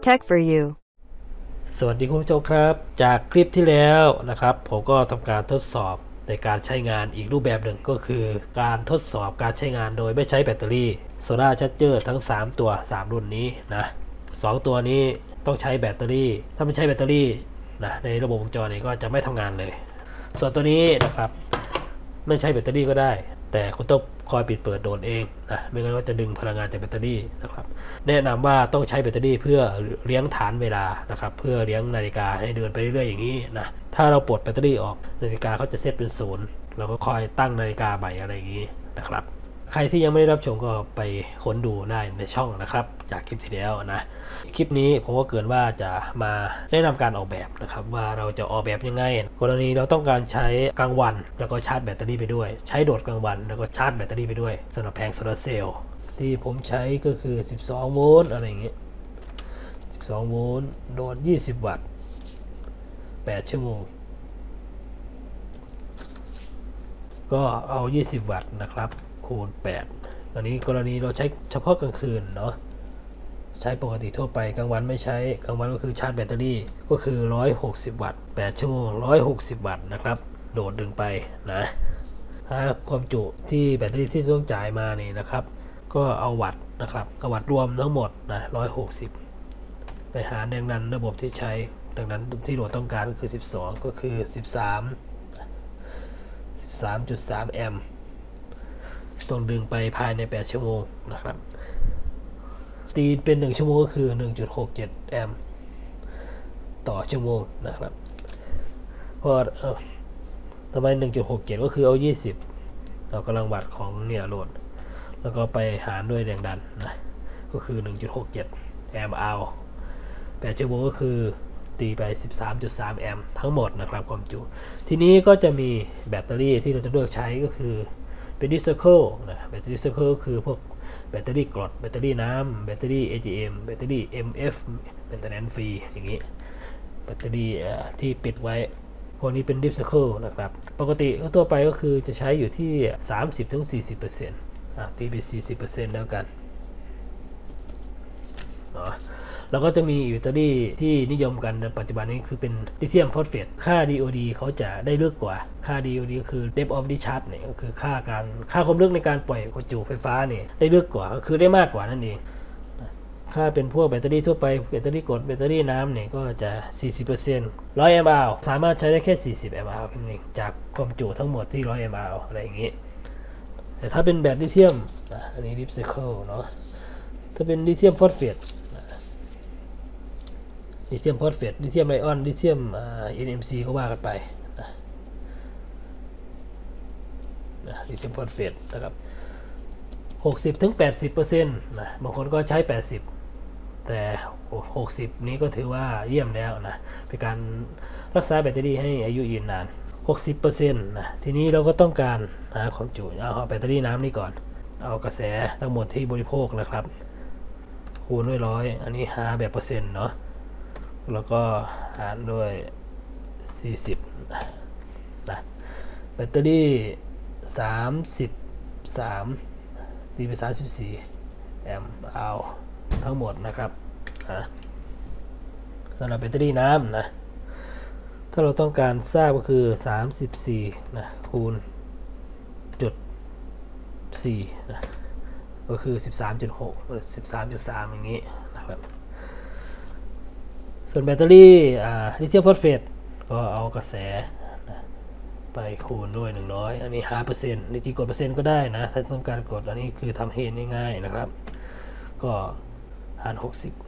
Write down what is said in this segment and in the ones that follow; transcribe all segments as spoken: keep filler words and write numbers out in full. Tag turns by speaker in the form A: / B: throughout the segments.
A: Tech for You
B: สวัสดีคุณผู้ชมครับจากคลิปที่แล้วนะครับผมก็ทำการทดสอบในการใช้งานอีกรูปแบบหนึ่งก็คือการทดสอบการใช้งานโดยไม่ใช้แบตเตอรี่ Solar Charger ทั้งสามตัวสามรุ่นนี้นะสองตัวนี้ต้องใช้แบตเตอรี่ถ้าไม่ใช้แบตเตอรี่นะในระบบวงจรนี้ก็จะไม่ทำงานเลยส่วนตัวนี้นะครับไม่ใช้แบตเตอรี่ก็ได้แต่คุณต้องคอยปิดเปิดโดนเองนะไม่งั้นก็จะดึงพลังงานจากแบตเตอรี่นะครับแนะนำว่าต้องใช้แบตเตอรี่เพื่อเลี้ยงฐานเวลานะครับเพื่อเลี้ยงนาฬิกาให้เดินไปเรื่อยๆอย่างนี้นะถ้าเราปลดแบตเตอรี่ออกนาฬิกาเขาจะเซตเป็นศูนย์เราก็คอยตั้งนาฬิกาใหม่อะไรอย่างนี้นะครับใครที่ยังไม่ได้รับชมก็ไปค้นดูได้ในช่องนะครับจากคลิปที่แล้วนะคลิปนี้ผมก็เกิดว่าจะมาแนะนำการออกแบบนะครับว่าเราจะออกแบบยังไงกรณีเราต้องการใช้กลางวันแล้วก็ชาร์จแบตเตอรี่ไปด้วยใช้โดดกลางวันแล้วก็ชาร์จแบตเตอรี่ไปด้วยสำหรับแผงโซลาร์เซลล์ที่ผมใช้ก็คือสิบสองโวลต์อะไรอย่างเงี้ยสิบสองโวลต์โดดยี่สิบวัตต์แปดชั่วโมงก็เอายี่สิบวัตต์นะครับคูณแปดอันนี้กรณีเราใช้เฉพาะกลางคืนเนาะใช้ปกติทั่วไปกลางวันไม่ใช้กลางวันก็คือชาร์จแบตเตอรี่ก็คือหนึ่งร้อยหกสิบวัตต์แปดชั่วโมงหนึ่งร้อยหกสิบวัตต์นะครับโดดดึงไปนะถ้าความจุที่แบตเตอรี่ที่ต้องจ่ายมานี่นะครับก็เอาวัตต์นะครับเอาวัตต์รวมทั้งหมดนะหนึ่งร้อยหกสิบไปหาแรงดันระบบที่ใช้ดังนั้นที่โหลดต้องการก็คือสิบสองก็คือสิบสาม สิบสามจุดสาม แอมป์ต้องดึงไปภายในแปดชั่วโมงนะครับตีเป็นหนึ่งชั่วโมงก็คือ หนึ่งจุดหกเจ็ด แอมป์ต่อชั่วโมงนะครับเพราะทำไม หนึ่งจุดหกเจ็ด ก็คือเอายี่สิบเอากำลังวัตต์ของเนี่ยโหลดแล้วก็ไปหารด้วยแรงดันนะก็คือ หนึ่งจุดหกเจ็ด แอมป์เอาแปดชั่วโมงก็คือตีไป สิบสามจุดสาม แอมป์ทั้งหมดนะครับความจุทีนี้ก็จะมีแบตเตอรี่ที่เราจะเลือกใช้ก็คือเป็นดิสเคิลนะแบตเตอรี่ดิสเคิลก็คือพวกแบตเตอรี่กรดแบตเตอรี่น้ำแบตเตอรี่ เอ จี เอ็ม แบตเตอรี่ เอ็ม เอฟ เป็นตัวแนนฟรีอย่างนี้แบตเตอรี่ที่ปิดไว้พวกนี้เป็นดิสเคิลนะครับปกติทั่วไปก็คือจะใช้อยู่ที่ สามสิบถึงสี่สิบเปอร์เซ็นต์ อ่ะตีไป สี่สิบเปอร์เซ็นต์ แล้วกันเนาะแล้วก็จะมีแบตเตอรี่ที่นิยมกันในปัจจุบันนี้คือเป็นลิเธียมฟอสเฟตค่า ดี โอ ดี เขาจะได้ลึกกว่าค่า ดี โอ ดี ก็คือ depth of discharge เนี่ยก็คือค่าการค่าความลึกในการปล่อยประจุไฟฟ้าเนี่ยได้ลึกกว่าก็คือได้มากกว่านั่นเองค่าเป็นพวกแบตเตอรี่ทั่วไปแบตเตอรี่กรดแบตเตอรี่น้ำเนี่ยก็จะ สี่สิบเปอร์เซ็นต์ หนึ่งร้อย แอมป์ hour สามารถใช้ได้แค่ สี่สิบ แอมป์ hour แค่นั้นเองจากความจุทั้งหมดที่ หนึ่งร้อย แอมป์ hour อะไรอย่างงี้แต่ถ้าเป็นแบตลิเธียมอันนี้ recycle เนาะถ้าเป็นลิเธียมฟอสเฟตลิเธียมฟอสเฟตลิเธียมไอออนลิเธียม เอ็น เอ็ม ซี ก็ว่ากันไปนะนะลิเธียมฟอสเฟตนะครับ หกสิบถึงแปดสิบเปอร์เซ็นต์ นะบางคนก็ใช้แปดสิบแต่หกสิบนี้ก็ถือว่าเยี่ยมแล้วนะเป็นการรักษาแบตเตอรี่ให้อายุยืนนาน หกสิบเปอร์เซ็นต์ นะทีนี้เราก็ต้องการหาความจุเอาแบตเตอรี่น้ำนี่ก่อนเอากระแสทั้งหมดที่บริโภคนะครับคูณด้วยร้อยอันนี้หาแบบเปอร์เซ็นต์เนาะแล้วก็หารด้วยสี่สิบนะแบตเตอรี่สามสิบสามตีไปสามสิบสี่แอมป์เอาทั้งหมดนะครับนะสำหรับแบตเตอรี่น้ำนะถ้าเราต้องการทราบก็คือสามสิบสี่นะคูณจุดสี่นะก็คือ สิบสามจุดหก หรือ สิบสามจุดสาม อย่างนี้นะครับส่วนแบตเตอรี่ลิเธียมฟอสเฟตก็เอากระแสไปคูณด้วยหนึ่งร้อยอันนี้หาเปอร์เซ็นต์จริงๆกดเปอร์เซ็นต์ก็ได้นะถ้าต้องการกดอันนี้คือทำเฮนง่ายๆนะครับก็หารหกสิบ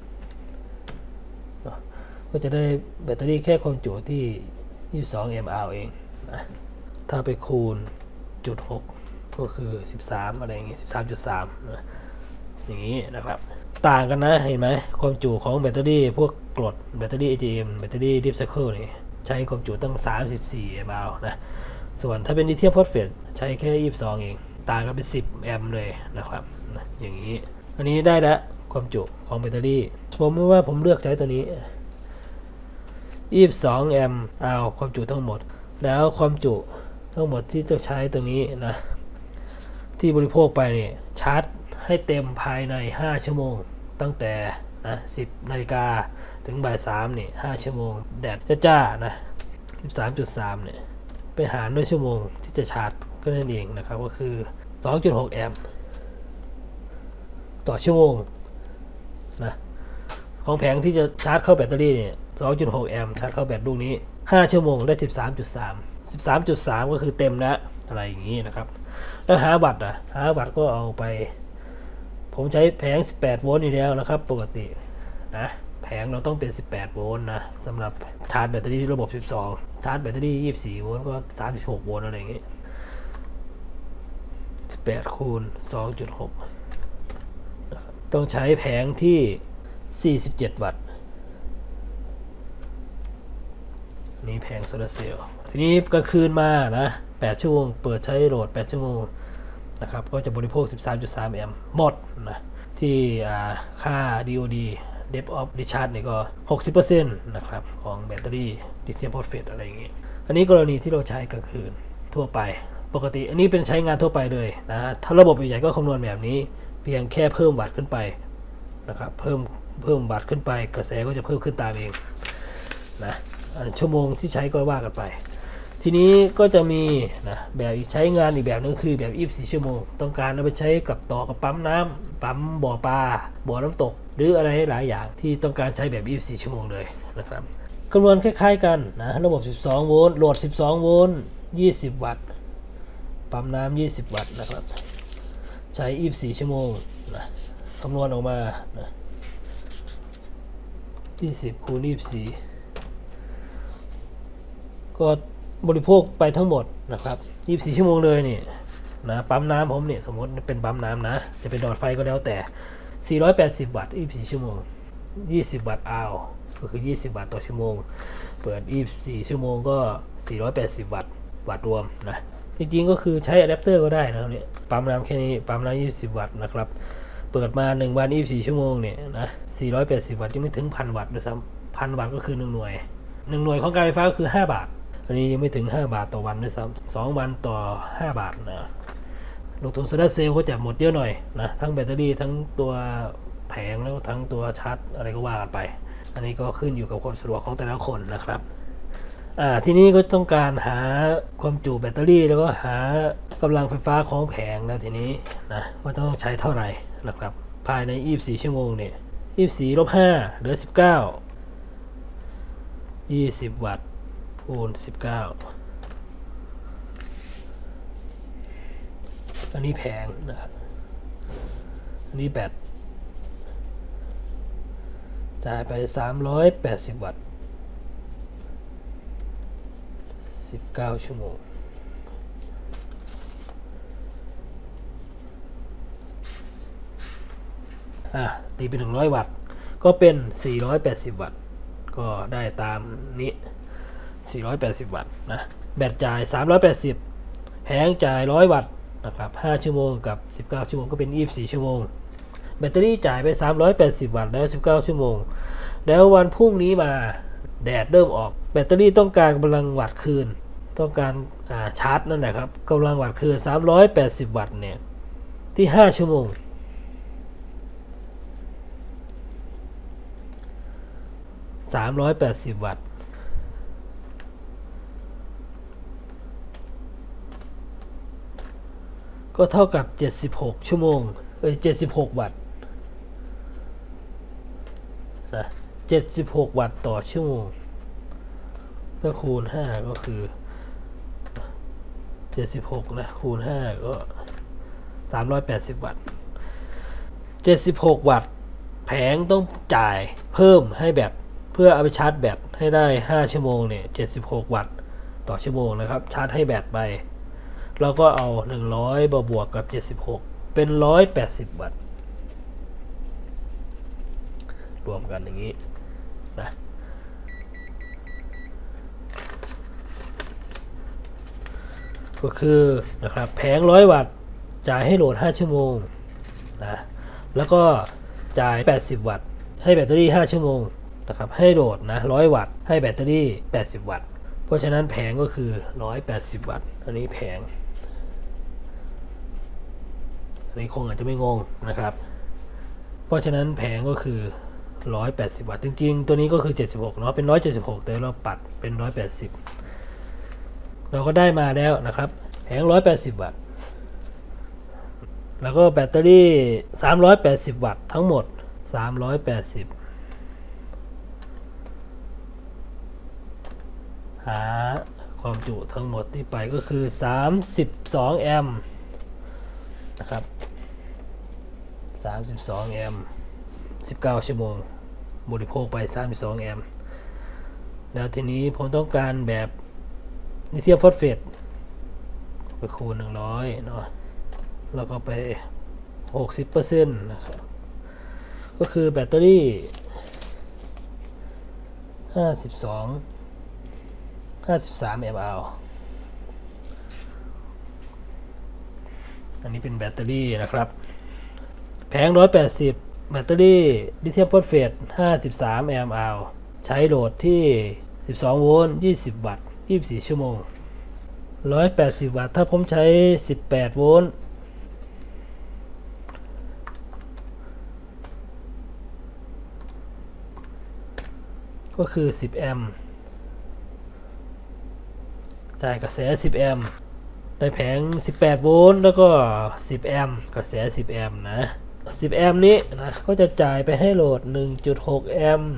B: ก็จะได้แบตเตอรี่แค่ความจุที่ยี่สิบสอง แอมป์ hour เองนะถ้าไปคูณจุดหกก็คือสิบสามอะไรอย่างงี้ สิบสามจุดสาม นะอย่างนี้นะครับต่างกันนะเห็นไหมความจุของแบตเตอรี่พวกกรดแบตเตอรี่ เอ จี เอ็ม แบตเตอรี่ recycle นี่ใช้ความจุตั้งสามสิบสี่ แอมป์ hour นะส่วนถ้าเป็นลิเธียมฟอสเฟตใช้แค่ยี่สิบสองเองต่างกันเป็นสิบแอมป์เลยนะครับนะอย่างนี้อันนี้ได้แล้วความจุของแบตเตอรี่ผมว่าผมเลือกใช้ตัวนี้ยี่สิบสองแอมป์เอาความจุทั้งหมดแล้วความจุทั้งหมดที่จะใช้ตรงนี้นะที่บริโภคไปเนี่ยชาร์จให้เต็มภายในห้าชั่วโมงตั้งแต่นะสิบนาฬิกาถึงบ่ายสามนี่ห้าชั่วโมงแดดจ้าๆนะ สิบสามจุดสาม เนี่ยไปหารด้วยชั่วโมงที่จะชาร์จก็นั่นเองนะครับก็คือ สองจุดหก แอมป์ต่อชั่วโมงนะของแผงที่จะชาร์จเข้าแบตเตอรี่เนี่ย สองจุดหก แอมป์ชาร์จเข้าแบตลูกนี้ห้าชั่วโมงได้ สิบสามจุดสาม สิบสามจุดสาม ก็คือเต็มแล้วอะไรอย่างนี้นะครับแล้วหาวัตต์อ่ะหาวัตต์ก็เอาไปผมใช้แผงสิบแปดโวลต์อยู่แล้วนะครับปกตินะแผงเราต้องเป็นสิบแปดโวลต์นะสำหรับชาร์จแบตเตอรี่ที่ระบบสิบสองชาร์จแบตเตอรี่ยี่สิบสี่โวลต์ก็สามสิบหกโวลต์อะไรอย่างงี้สิบแปดคูณ สองจุดหก ต้องใช้แผงที่สี่สิบเจ็ดวัตต์นี่แผงโซลาร์เซลล์ทีนี้กลางคืนมานะแปดชั่วโมงเปิดใช้โหลดแปดชั่วโมงนะครับก็จะบริโภค สิบสามจุดสาม แอมป์หมดนะที่ค่า ดี โอ ดี Depth of Discharge นี่ก็ หกสิบเปอร์เซ็นต์ นะครับของแบตเตอรี่ลิเธียมฟอสเฟตอะไรอย่างงี้อันนี้กรณีที่เราใช้กลางคืนทั่วไปปกติอันนี้เป็นใช้งานทั่วไปเลยนะถ้าระบบใหญ่ๆก็คำนวณแบบนี้เพียงแค่เพิ่มวัตต์ขึ้นไปนะครับเพิ่มเพิ่มวัตต์ขึ้นไปกระแสก็จะเพิ่มขึ้นตามเองนะชั่วโมงที่ใช้ก็ว่ากันไปทีนี้ก็จะมีนะแบบใช้งานอีกแบบนึงคือแบบยี่สิบสี่ชั่วโมงต้องการเอาไปใช้กับต่อกับปั๊มน้ำปั๊มบ่อปลาบ่อน้ำตกหรืออะไรหลายอย่างที่ต้องการใช้แบบยี่สิบสี่ชั่วโมงเลยนะครับคำนวณคล้ายๆกันนะระบบสิบสองโวลต์โหลดสิบสองโวลต์ยี่สิบวัตต์ปั๊มน้ำยี่สิบวัตต์นะครับใช้ยี่สิบสี่ชั่วโมงนะคำนวณออกมานะยี่สิบคูณยี่สิบสี่ก็บริโภคไปทั้งหมดนะครับยี่สิบสี่ชั่วโมงเลยนี่นะปั๊มน้ำผมเนี่ยสมมติเป็นปั๊มน้ำนะจะเป็นหลอดไฟก็แล้วแต่สี่ร้อยแปดสิบวัตต์ยี่สิบสี่ชั่วโมงยี่สิบวัตต์อาวก็คือยี่สิบวัตต์ต่อชั่วโมงเปิดยี่สิบสี่ชั่วโมงก็สี่ร้อยแปดสิบวัตต์วัตต์รวมนะจริงๆก็คือใช้อะแดปเตอร์ก็ได้นะครับเนี่ยปั๊มน้ำแค่นี้ปั๊มน้ำยี่สิบวัตต์นะครับเปิดมาหนึ่งวันยี่สิบสี่ชั่วโมงเนี่ยนะสี่ร้อยแปดสิบวัตต์ยังไม่ถึง หนึ่งพัน วัตต์ด้วยซ้ำ หนึ่งพัน วัตต์ก็คือหนึ่งหน่วยหนึ่งหน่วยของการไฟฟ้าก็คือห้าบาทอันนี้ยังไม่ถึงห้าบาทต่อวันด้วยซ้ำสองวันต่อห้าบาทนะลงทุนโซลาร์เซลล์ก็จะหมดเยอะหน่อยนะทั้งแบตเตอรี่ทั้งตัวแผงแล้วทั้งตัวชาร์จอะไรก็ว่ากันไปอันนี้ก็ขึ้นอยู่กับความสะดวกของแต่ละคนนะครับอ่าทีนี้ก็ต้องการหาความจุแบตเตอรี่แล้วก็หากำลังไฟฟ้าของแผงแล้วทีนี้นะว่าต้องใช้เท่าไหร่นะครับภายในยี่สิบสี่ชั่วโมงเนี่ยยี่สิบสี่ลบห้าเหลือสิบเก้า ยี่สิบวัตต์คูณสิบเก้าอันนี้แผงนะครับอันนี้แบตจ่ายไปสามร้อยแปดสิบวัตต์สิบเก้าชั่วโมงอ่ะตีเป็นหนึ่งร้อยวัตต์ก็เป็นสี่ร้อยแปดสิบวัตต์ก็ได้ตามนี้สี่ร้อยแปดสิบวัตต์นะแบตจ่ายสามร้อยแปดสิบแผงจ่ายหนึ่งร้อยวัตต์นะครับห้าชั่วโมงกับสิบเก้าชั่วโมงก็เป็นยี่สิบสี่ชั่วโมงแบตเตอรี่จ่ายไปสามร้อยแปดสิบวัตต์แล้วสิบเก้าชั่วโมงแล้ววันพรุ่งนี้มาแดดเริ่มออกแบตเตอรี่ต้องการกำลังวัตต์คืนต้องการอ่าชาร์จนั่นแหละครับกำลังวัตต์คืนสามร้อยแปดสิบวัตต์เนี่ยที่ห้าชั่วโมงสามร้อยแปดสิบวัตต์ก็เท่ากับเจ็ดสิบหกชั่วโมงเอ้ยเจ็ดสิบหกวัตต์นะเจ็ดสิบหกวัตต์ต่อชั่วโมงถ้าคูณห้าก็คือเจ็ดสิบหกนะคูณห้าก็สามร้อยแปดสิบวัตต์เจ็ดสิบหกวัตต์แผงต้องจ่ายเพิ่มให้แบตเพื่อเอาไปชาร์จแบตให้ได้ห้าชั่วโมงเนี่ยเจ็ดสิบหกวัตต์ต่อชั่วโมงนะครับชาร์จให้แบตไปเราก็เอาหนึ่งร้อยบวกกับเจ็ดสิบหกเป็นหนึ่งร้อยแปดสิบวัตต์รวมกันอย่างนี้นะก็คือนะครับแผงหนึ่งร้อยวัตต์จ่ายให้โหลดห้าชั่วโมงนะแล้วก็จ่ายแปดสิบวัตต์ให้แบตเตอรี่ห้าชั่วโมงนะครับให้โหลดนะหนึ่งร้อยวัตต์ให้แบตเตอรี่แปดสิบวัตต์เพราะฉะนั้นแผงก็คือหนึ่งร้อยแปดสิบวัตต์อันนี้แผงอันนี้คงอาจจะไม่งงนะครับเพราะฉะนั้นแผงก็คือร้อยแปดสิบวัตต์จริงๆตัวนี้ก็คือเจ็ดสิบหกเนาะเป็นหนึ่งร้อยเจ็ดสิบหกแต่เราปัดเป็นหนึ่งร้อยแปดสิบเราก็ได้มาแล้วนะครับแผงหนึ่งร้อยแปดสิบวัตต์แล้วก็แบตเตอรี่สามร้อยแปดสิบวัตต์ทั้งหมดสามร้อยแปดสิบหาความจุทั้งหมดที่ไปก็คือสามสิบสองแอมป์นะครับสามสิบสองแอมป์สิบเก้าชั่วโมงบริโภคไปสามสิบสองแอมป์แล้วทีนี้ผมต้องการแบบลิเธียมฟอสเฟตไปคูณหนึ่งร้อยเนาะแล้วก็ไป หกสิบเปอร์เซ็นต์ นะครับก็คือแบตเตอรี่ห้าสิบสอง ห้าสิบสามแอมป์ อันนี้เป็นแบตเตอรี่นะครับแผงหนึ่งร้อยแปดสิบแบตเตอรี่ลิเธียมฟอสเฟตห้าสิบสามแอมป์ ใช้โหลดที่สิบสองโวลต์ยี่สิบวัตต์ยี่สิบสี่ชั่วโมงหนึ่งร้อยแปดสิบวัตต์ถ้าผมใช้สิบแปดโวลต์ก็คือสิบแอมป์จ่ายกระแสสิบแอมป์ได้แผงสิบแปดโวลต์แล้วก็สิบแอมป์กระแสสิบแอมป์นะสิบแอมป์นี้นะก็จะจ่ายไปให้โหลด หนึ่งจุดหกแอมป์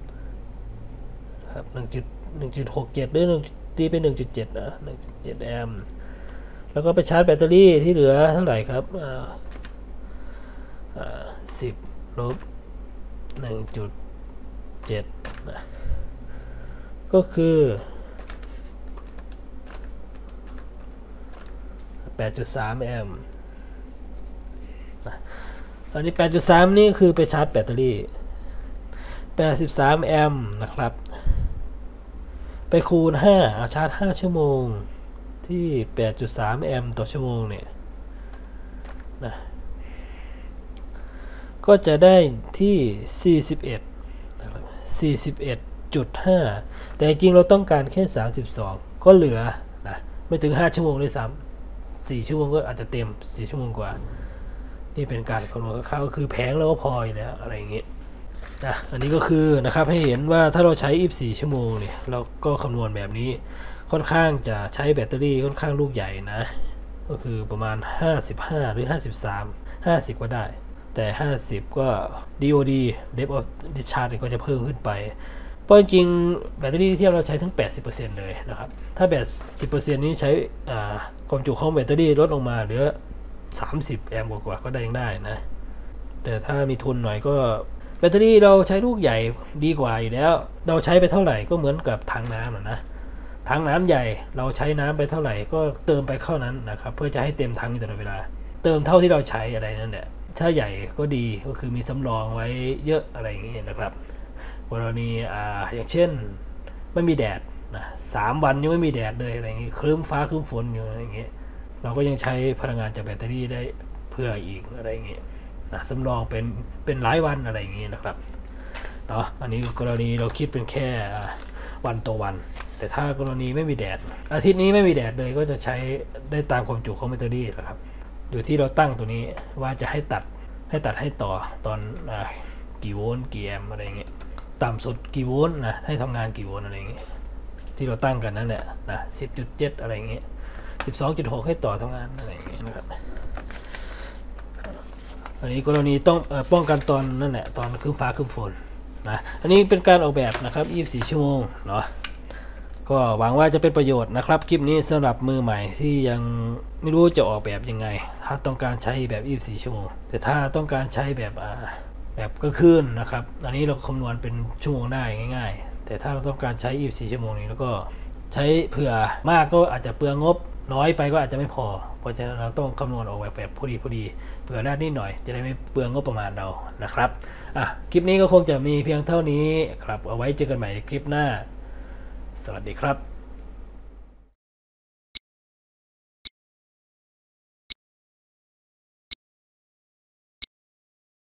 B: ครับ หนึ่งจุดหกเจ็ด หรือ1ตีเป็น หนึ่งจุดเจ็ด นะ หนึ่งจุดเจ็ด แอมป์แล้วก็ไปชาร์จแบตเตอรี่ที่เหลือเท่าไหร่ครับอ่าอ่าสิบลบ หนึ่งจุดเจ็ด นะก็คือ แปดจุดสาม แอมป์อันนี้ แปดจุดสาม นี่คือไปชาร์จแบตเตอรี่แปดสิบสามแอมป์นะครับไปคูณห้าเอาชาร์จห้าชั่วโมงที่ แปดจุดสาม แอมป์ต่อชั่วโมงเนี่ยนะก็จะได้ที่ สี่สิบเอ็ด นะครับ สี่สิบเอ็ดจุดห้า แต่จริงเราต้องการแค่สามสิบสองก็เหลือนะไม่ถึงห้าชั่วโมงเลยซ้ำสี่ชั่วโมงก็อาจจะเต็มสี่ชั่วโมงกว่านี่เป็นการคำนวณคร่าวๆก็คือแผงเราก็พออยู่แล้วอะไรอย่างเงี้ยนะอันนี้ก็คือนะครับให้เห็นว่าถ้าเราใช้ยี่สิบสี่ชั่วโมงเนี่ยเราก็คำนวณแบบนี้ค่อนข้างจะใช้แบตเตอรี่ค่อนข้างลูกใหญ่นะก็คือประมาณห้าสิบห้าหรือห้าสิบสาม ห้าสิบก็ได้แต่ห้าสิบก็ ดี โอ ดี Depth of Discharge ก็จะเพิ่มขึ้นไปเพราะจริงแบตเตอรี่ที่เราใช้ทั้ง แปดสิบเปอร์เซ็นต์ เลยนะครับถ้าแบต สิบเปอร์เซ็นต์ นี้ใช้ความจุของแบตเตอรี่ลดลงมาเหลือสามสิบแอมป์กว่าก็ได้ยังได้นะแต่ถ้ามีทุนหน่อยก็แบตเตอรี่เราใช้ลูกใหญ่ดีกว่าอยู่แล้วเราใช้ไปเท่าไหร่ก็เหมือนกับถังน้ำนะถังน้ำใหญ่เราใช้น้ำไปเท่าไหร่ก็เติมไปเข้านั้นนะครับเพื่อจะให้เต็มถังอยู่ตลอดเวลาเติมเท่าที่เราใช้อะไรนั่นแหละถ้าใหญ่ก็ดีก็คือมีสำรองไว้เยอะอะไรอย่างนี้นะครับกรณีอ่าอย่างเช่นไม่มีแดดนะสามวันยังไม่มีแดดเลยอะไรอย่างนี้ครึ้มฟ้าครึ้มฝนอยู่อะไรอย่างนี้เราก็ยังใช้พลังงานจากแบตเตอรี่ได้เพื่ออีกอะไรอย่างนี้นะสำรองเป็นเป็นหลายวันอะไรอย่างนี้นะครับเนาะอันนี้กรณีเราคิดเป็นแค่วันต่อวันแต่ถ้ากรณีไม่มีแดดอาทิตย์นี้ไม่มีแดดเลยก็จะใช้ได้ตามความจุของแบตเตอรี่นะครับอยู่ที่เราตั้งตัวนี้ว่าจะให้ตัดให้ตัดให้ต่อตอนอกี่โวลต์กี่แอมป์อะไรอย่างเงี้ยต่ำสุดกี่โวลต์นะให้ทำงานกี่โวลต์อะไรอย่างเงี้ยที่เราตั้งกันนั่นแหละนะ สิบจุดเจ็ด อะไรอย่างเงี้ย สิบสองจุดหก ให้ต่อทำงานอะไรอย่างเงี้ยนะครับอันนี้กรณีต้องเอ่อป้องกันตอนนั่นแหละตอนครึ้มฟ้าครึ้มฝนนะอันนี้เป็นการออกแบบนะครับยี่สิบสี่ชั่วโมงเนาะก็หวังว่าจะเป็นประโยชน์นะครับคลิปนี้สำหรับมือใหม่ที่ยังไม่รู้จะออกแบบยังไงถ้าต้องการใช้แบบยี่สิบสี่ชั่วโมงแต่ถ้าต้องการใช้แบบอ่าแบบกลางคืนนะครับอันนี้เราคำนวณเป็นชั่วโมงได้ง่ายๆแต่ถ้าเราต้องการใช้ยี่สิบสี่ชั่วโมงนี้แล้วก็ใช้เผื่อมากก็อาจจะเปลืองงบน้อยไปก็อาจจะไม่พอเพราะฉะนั้นเราต้องคำนวณออกแบบแบบพอดีพอดีเผื่อได้นิดหน่อยจะได้ไม่เปลืองงบประมาณเรานะครับอ่ะคลิปนี้ก็คงจะมีเพียงเท่านี้ครับเอาไว้เจอกันใหม่ในคลิปหน้าสวัสดีครับ